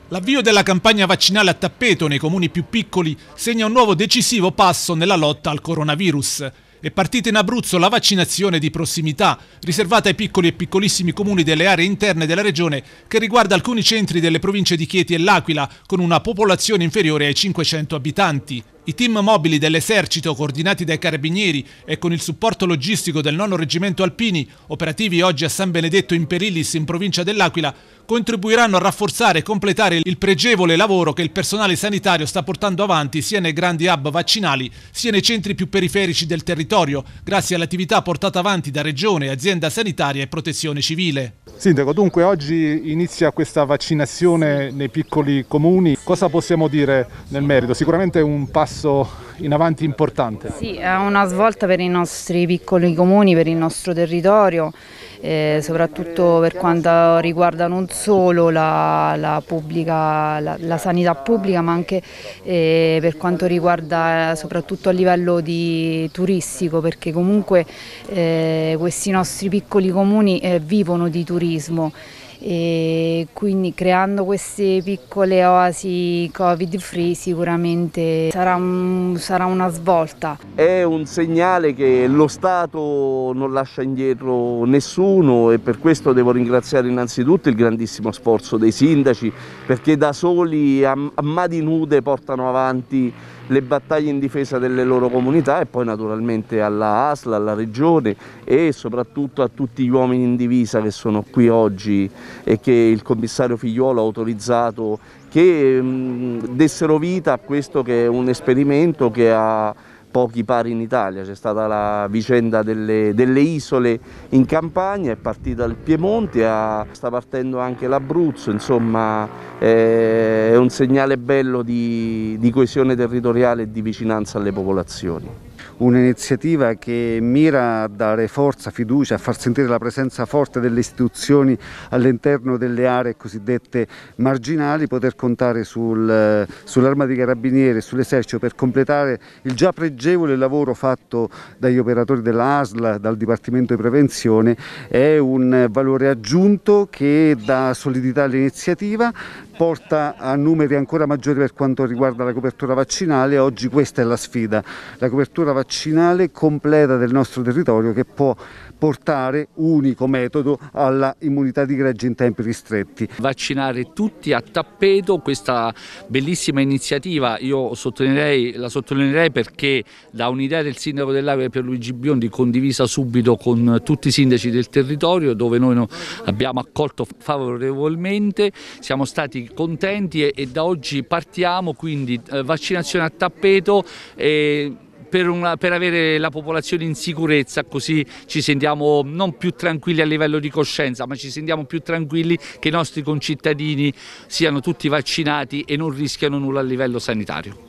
L'avvio della campagna vaccinale a tappeto nei comuni più piccoli segna un nuovo decisivo passo nella lotta al coronavirus. È partita in Abruzzo la vaccinazione di prossimità, riservata ai piccoli e piccolissimi comuni delle aree interne della regione, che riguarda alcuni centri delle province di Chieti e L'Aquila, con una popolazione inferiore ai 500 abitanti. I team mobili dell'esercito, coordinati dai carabinieri e con il supporto logistico del 9° Reggimento Alpini, operativi oggi a San Benedetto in Perillis in provincia dell'Aquila, contribuiranno a rafforzare e completare il pregevole lavoro che il personale sanitario sta portando avanti sia nei grandi hub vaccinali sia nei centri più periferici del territorio, grazie all'attività portata avanti da Regione, azienda sanitaria e protezione civile. Sindaco, dunque oggi inizia questa vaccinazione nei piccoli comuni. Cosa possiamo dire nel merito? Sicuramente è un passo in avanti importante. Sì, è una svolta per i nostri piccoli comuni, per il nostro territorio, soprattutto per quanto riguarda non solo la sanità pubblica, ma anche per quanto riguarda soprattutto a livello turistico, perché comunque questi nostri piccoli comuni vivono di turismo. E quindi creando queste piccole oasi covid free sicuramente sarà una svolta. È un segnale che lo Stato non lascia indietro nessuno e per questo devo ringraziare innanzitutto il grandissimo sforzo dei sindaci, perché da soli a mani nude portano avanti le battaglie in difesa delle loro comunità, e poi naturalmente alla ASL, alla Regione e soprattutto a tutti gli uomini in divisa che sono qui oggi e che il commissario Figliuolo ha autorizzato che dessero vita a questo che è un esperimento che ha pochi pari in Italia. C'è stata la vicenda delle isole in Campania, è partita il Piemonte, sta partendo anche l'Abruzzo, insomma è un segnale bello di coesione territoriale e di vicinanza alle popolazioni. Un'iniziativa che mira a dare forza, fiducia, a far sentire la presenza forte delle istituzioni all'interno delle aree cosiddette marginali, poter contare sull'Arma dei Carabinieri e sull'Esercito per completare il già pregevole lavoro fatto dagli operatori della ASL, dal Dipartimento di Prevenzione, è un valore aggiunto che dà solidità all'iniziativa, porta a numeri ancora maggiori per quanto riguarda la copertura vaccinale. Oggi questa è la sfida, la copertura vaccinale completa del nostro territorio, che può portare, unico metodo, alla immunità di gregge in tempi ristretti. Vaccinare tutti a tappeto, questa bellissima iniziativa io la sottolineerei perché da un'idea del sindaco dell'Aquila Pierluigi Biondi, condivisa subito con tutti i sindaci del territorio, dove noi abbiamo accolto favorevolmente, siamo stati contenti e da oggi partiamo, quindi vaccinazione a tappeto per avere la popolazione in sicurezza, così ci sentiamo non più tranquilli a livello di coscienza, ma ci sentiamo più tranquilli che i nostri concittadini siano tutti vaccinati e non rischiano nulla a livello sanitario.